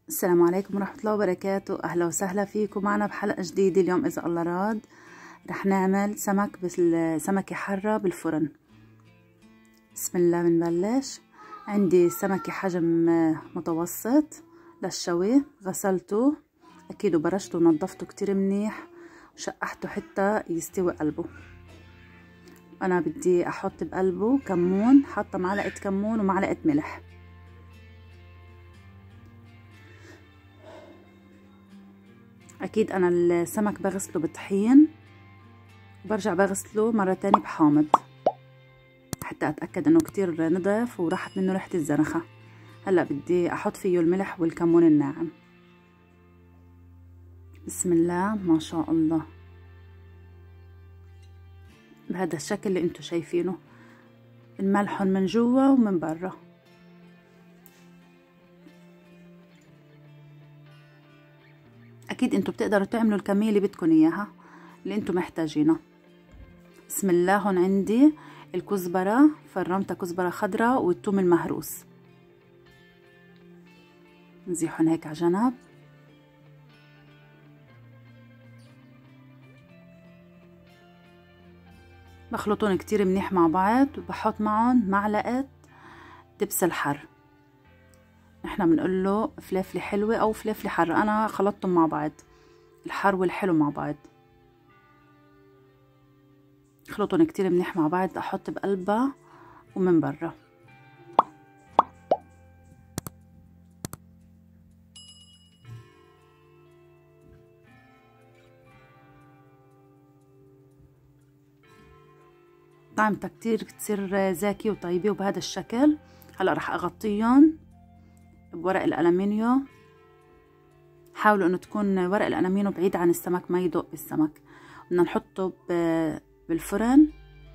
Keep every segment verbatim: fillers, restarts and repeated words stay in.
السلام عليكم ورحمة الله وبركاته. أهلا وسهلا فيكم معنا بحلقة جديدة. اليوم إذا الله راد رح نعمل سمك بالسمكة حرة بالفرن. بسم الله بنبلش. عندي سمكة حجم متوسط للشوي، غسلته أكيد وبرشته ونظفته كتير منيح وشقحته حتى يستوي قلبه. أنا بدي أحط بقلبه كمون، حاطة معلقة كمون ومعلقة ملح. اكيد انا السمك بغسله بطحين وبرجع بغسله مرة تانية بحامض حتى اتأكد انه كتير نضف وراحت منه ريحة الزنخة. هلأ بدي احط فيه الملح والكمون الناعم. بسم الله ما شاء الله، بهذا الشكل اللي انتو شايفينه، الملحن من جوا ومن برا. اكيد انتوا بتقدروا تعملوا الكمية اللي بدكم اياها اللي انتوا محتاجينها. بسم الله. هون عندي الكزبرة، فرمتها كزبرة خضراء والثوم المهروس، نزيحهم هيك على جنب. بخلطهم كتير منيح مع بعض وبحط معهم معلقة دبس الحر. احنا بنقول له فلافلة حلوة او فلافلة حارة، انا خلطتهم مع بعض، الحار والحلو مع بعض. خلطهم كتير منيح مع بعض، احط بقلبها ومن برا. طعمتها كتير تصير زاكية وطيبة وبهذا الشكل. هلا رح اغطيهم بورق الألمنيو. حاولوا انه تكون ورق الألمنيو بعيد عن السمك ما يدق بالسمك. بدنا نحطه بالفرن.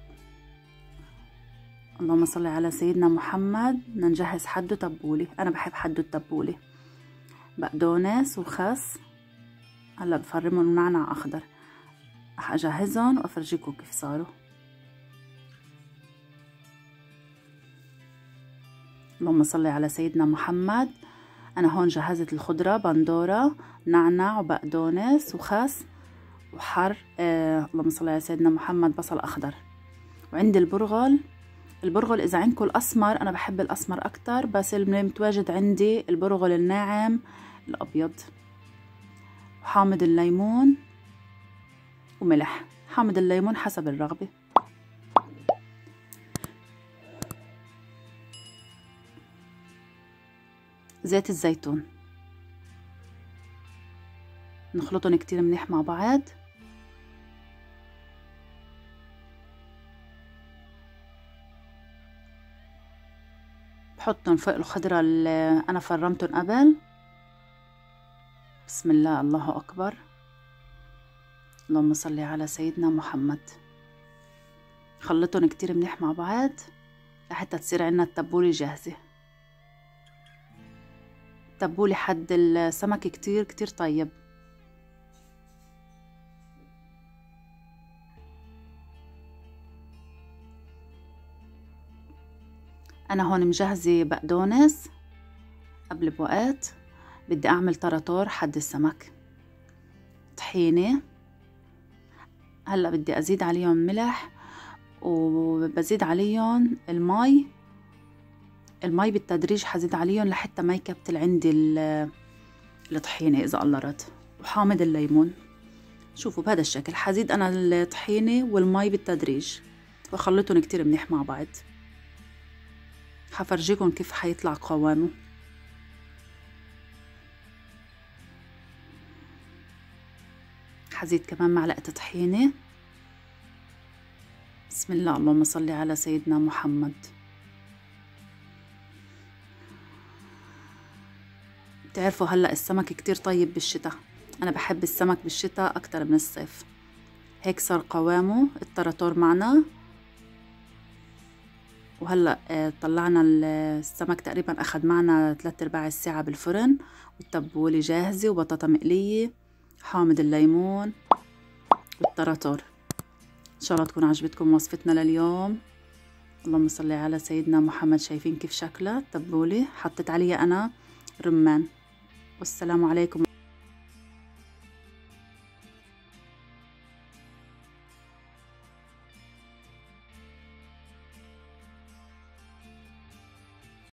اللهم صل على سيدنا محمد. بدنا نجهز حده تبولي، انا بحب حده التبولي، بقدونس وخس. هلا بفرمهم ونعناع اخضر. رح اجهزهم وافرجيكم كيف صاروا. اللهم صل على سيدنا محمد. انا هون جهزت الخضره، بندوره، نعناع وبقدونس وخس وحر، آه اللهم صل على سيدنا محمد، بصل اخضر. وعندي البرغل. البرغل اذا عندكم الاسمر، انا بحب الاسمر اكتر، بس اللي متواجد عندي البرغل الناعم الابيض. وحامض الليمون وملح. حامض الليمون حسب الرغبه. زيت الزيتون. نخلطهم كتير منيح مع بعض. بحطهم فوق الخضرة اللي انا فرمتهم قبل. بسم الله الله اكبر. اللهم صل على سيدنا محمد. خلطهم كتير منيح مع بعض لحتى تصير عنا التبولة جاهزة. تبولي حد السمك كتير كتير طيب. انا هون مجهزة بقدونس قبل بوقت، بدي اعمل طراطور حد السمك، طحينة. هلا بدي ازيد عليهم ملح وبزيد عليهم المي. المي بالتدريج حزيد عليهم لحتى ما يكبتل عندي الطحينة اذا الله رد. وحامض الليمون. شوفوا بهذا الشكل حزيد انا الطحينة والمي بالتدريج وخلطهم كتير منيح مع بعض. حفرجيكم كيف حيطلع قوامه. حزيد كمان معلقة طحينة. بسم الله اللهم صل على سيدنا محمد. بتعرفوا هلا السمك كتير طيب بالشتاء، انا بحب السمك بالشتاء اكتر من الصيف. هيك صار قوامه الطراطور معنا. وهلا طلعنا السمك تقريبا اخذ معنا ثلاث ارباع الساعة بالفرن، والتبولة جاهزة وبطاطا مقلية، حامض الليمون والطراطور. ان شاء الله تكون عجبتكم وصفتنا لليوم. اللهم صل على سيدنا محمد. شايفين كيف شكلها التبولة؟ حطيت عليها انا رمان والسلام عليكم.